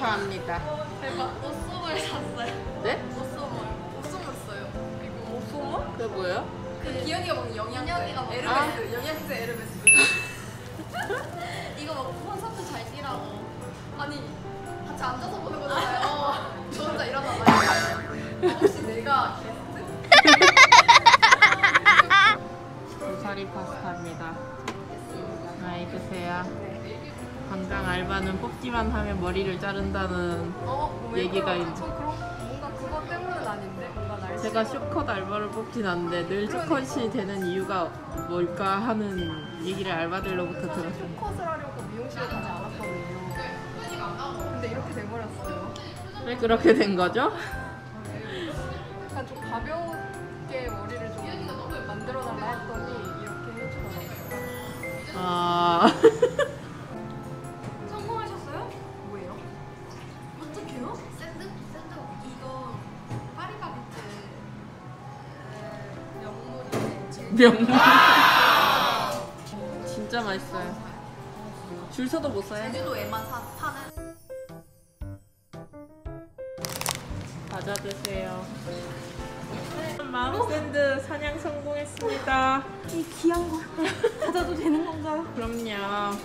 감사합니다. 대박. 옷소물 샀어요. 네? 옷소물 써요. 그리고 옷소물? 그게 뭐예요? 그 기현이가 먹는 영양제. 에르메스. 영양제 에르메스. 이거 먹고 콘서트 잘 뛰라고. 아니 같이 앉아서 보는 거잖아요. 저 혼자 일어나봐요. 혹시 내가 게스트? 고사리 파스타입니다. 많이 드세요. 당장 알바는 뽑기만 하면 머리를 자른다는 얘기가 있는데 저 그런 뭔가 그것 때문은 아닌데 뭔가 날씨. 제가 쇼컷 알바를 뽑진 않는데 늘 쇼컷이 되는 이유가 뭘까 하는 얘기를 알바들로부터 들었어요. 쇼컷을 하려고 미용실에 가지 않았거든요. 근데 이렇게 돼버렸어요. 왜 그렇게 된 거죠? 약간 좀 가볍게 머리를 좀 만들어달라 했더니 이렇게 해주더라고요. 아... 성공하셨어요? 뭐예요? 어떡해요? 샌드? 이거 파리바게뜨 명물인데 명물 진짜 맛있어요. 줄 서도 못 사요. 제주도에만 파는 과자 드세요. 마음샌드 사냥 성공했습니다. 이 귀한 걸 받아도 되는 건가요? 그럼요.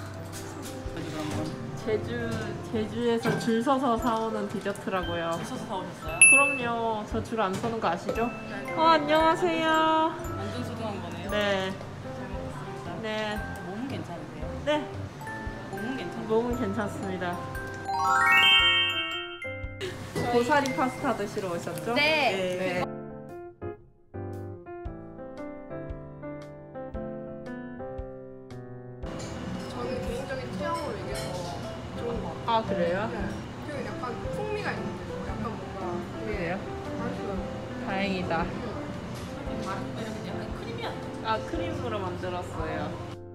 제주에서 줄 서서 사오는 디저트라고요. 줄 서서 사오셨어요? 그럼요. 저 줄 안 서는 거 아시죠? 안녕하세요. 완전 소중한 거네요. 네. 잘 먹겠습니다. 네. 몸은 괜찮으세요? 네. 몸은 괜찮으세요? 몸은 괜찮습니다. 고사리 파스타 드시러 오셨죠? 네. 저는 개인적인 취향으로 이게 더 좋은 것 같아요. 아, 그래요? 네. 그 약간 풍미가 있는데도 약간 뭔가 되게 그래요? 맛있어요. 다행이다. 이렇게 약간 크리미한 아, 크림으로 만들었어요.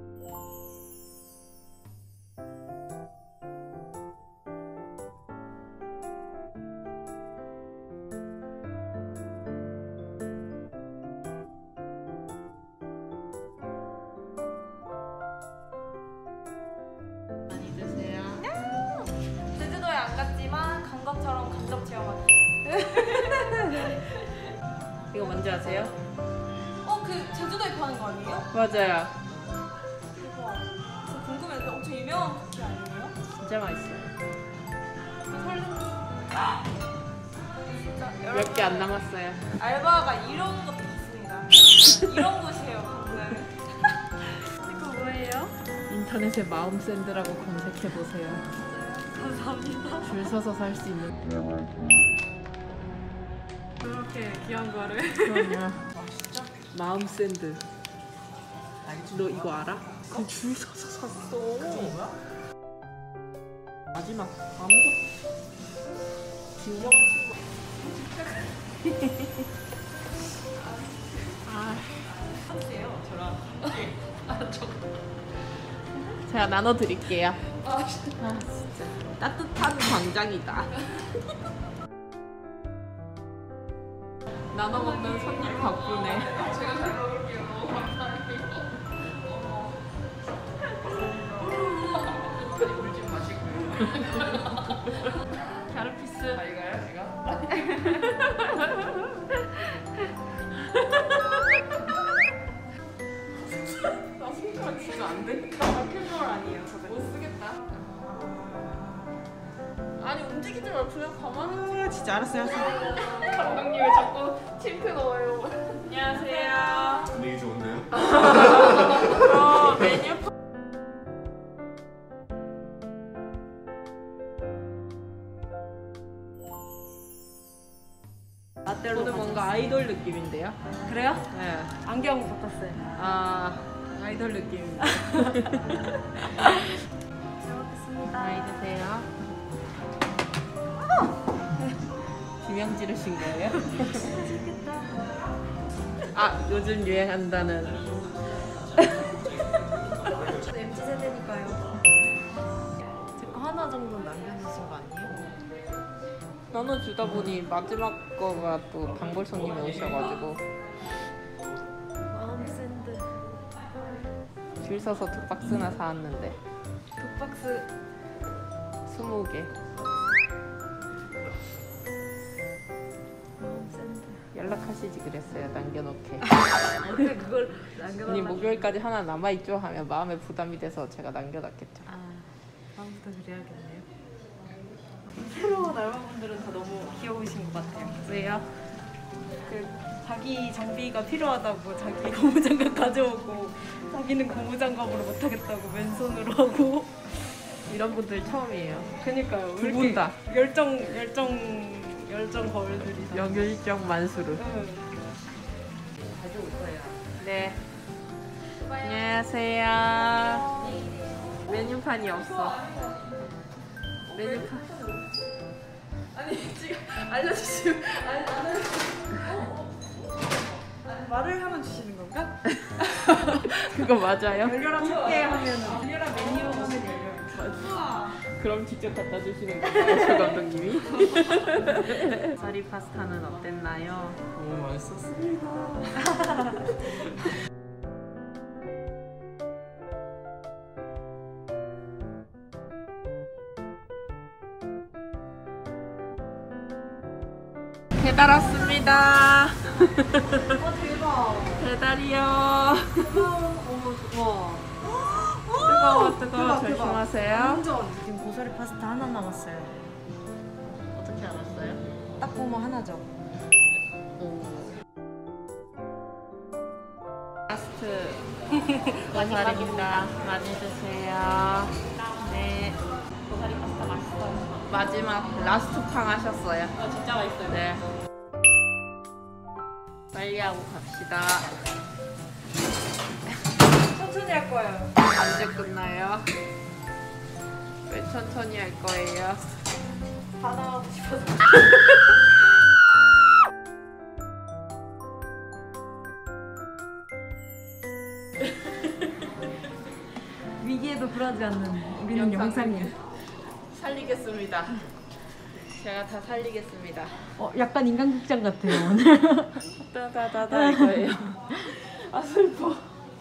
많이 드세요. 제주도에 안 갔지만 간 것처럼 간접 체험하기. 이거 뭔지 아세요? 그 제주도에 파는 거 아니에요? 맞아요. 우와. 저 궁금했는데 엄청 유명한 쿠키 아니에요? 진짜 맛있어요. 설렌다. 진짜 몇 개 안 남았어요. 알바가 이런 것도 있습니다. 이런 곳이에요. 네. 이거 뭐예요? 인터넷에 마음샌드라고 검색해보세요. 감사합니다. 줄 서서 살 수 있는. 이렇게 귀한 거를. 그럼요. 마음샌드. 너 이거 알아? 그 줄 서서 샀어. 뭐야? 마지막 아무도 진정한 친구. 아, 같이요 저랑. 제가 나눠드릴게요. 아, 진짜 따뜻한 광장이다. 나눠 먹는 손님 덕분에. 제가 잘 먹을게요. 너무 감사해요. 물좀 마시고요. 갸르피스. 이거요? 제가? 나 손가락 진짜 안 된다. 캐주얼 아니에요. 저거 못 쓰겠다. 아니 움직이지 말고 그냥 가만히. 진짜 알았어요. 감독님 왜 자꾸 틴트 넣어요? 안녕하세요. 분위기 좋은데요? 메뉴. 저는 뭔가 아이돌 느낌인데요. 그래요? 네. 안경 바꿨어요. 아, 아이돌 느낌입니다. 잘 먹겠습니다. 많이 드세요. 비명 지르신 거예요? 맛있겠다. 아, 요즘 유행한다는. MZ세대니까요. 제 거 하나 정도는 남겨주신 거 아니에요? 나눠주다 보니 마지막 거가 또 단골 손님이 오셔가지고 마음샌드 줄 서서 2박스나 사왔는데 두 박스 20개. 연락하시지 그랬어요. 남겨놓게. 어떻게 그걸 남겨달라고? 아니 목요일까지 하나 남아있죠 하면 마음에 부담이 돼서 제가 남겨놨겠죠. 아, 다음부터 그래야겠네요. 새로운 알바분들은 다 너무 귀여우신 것 같아요. 왜요? 그 자기 장비가 필요하다고 자기 고무장갑 가져오고 자기는 고무장갑으로 못하겠다고 맨손으로 하고 이런 분들 처음이에요. 그니까요. 두 분 다. 열정 거울들이 다. 명율적 만수르. 응. 자주 올 거예요. 네. 안녕하세요. 메뉴판이 없어. 메뉴판. 아니 지금 알려주시면 말을 하면 주시는 건가? 그거 맞아요? 열려라 찾게 하면은 열려라 메뉴 하면 열려요. 그럼 직접 갖다 주시는 거예요, 조 감독님이? 사리 파스타는 어땠나요? 너무 맛있었습니다. 배달 왔습니다. 대박. 배달이요. 어머 좋아. 뜨거워, 대박. 조심하세요. 완전. 지금 고사리 파스타 하나 남았어요. 어떻게 알았어요? 딱 보면 하나죠. 라스트 고사리입니다. 많이 드세요. 네. 고사리 파스타 맛있어요. 마지막 라스트 팡 하셨어요. 진짜 맛있어요. 네. 빨리 하고 갑시다. 천천히 할 거예요. 언제 끝나요? 왜 천천히 할 거예요? 다 나가고 싶어서. 위기에도 굴하지 않는 우리는 영상이에요. 살리겠습니다. 제가 다 살리겠습니다. 약간 인간극장 같아요. 따다다다 이거예요. 아 슬퍼.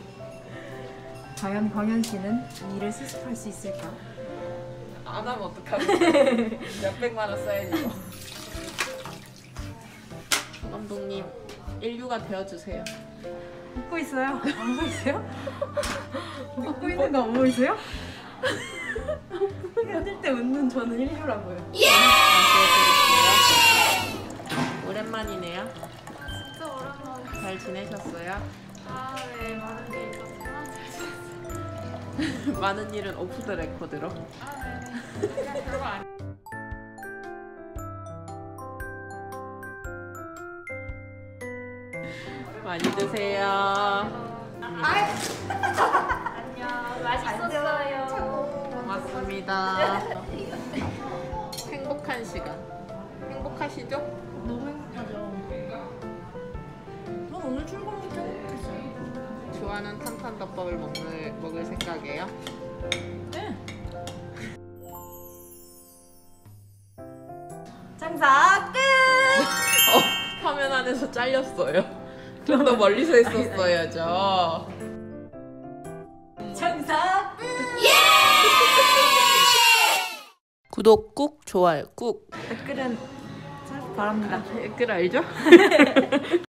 과연 광현 씨는 이 일을 수습할 수 있을까? 안 하면 어떡하지? 몇백만 원 써야지. 감독님 인류가 되어주세요. 웃고 있어요? 안 보이세요? 웃고 있는 거 안 보이세요? 헤어질 때 웃는 저는 인류라고요. 오랜만이네요. 진짜 오랜만에. 잘 지내셨어요? 아, 네, 많은 게 있었지만. 많은 일은 오프 더 레코드로. 아, 네. 그냥 별거 아니. 많이 드세요. 안녕. 맛있었어요. 고맙습니다. 행복한 시간. 행복하시죠? 너무 행복하죠. 전 오늘 출근부터 행복했어요. 좋아하는 탄탄덮밥을 먹을 생각이에요? 네. 장사 끝! 화면 안에서 잘렸어요. 좀 더 멀리서 했었어야죠. 장사 끝! 구독 꾹, 좋아요 꾹. 댓글은 잘 바랍니다. 댓글 알죠?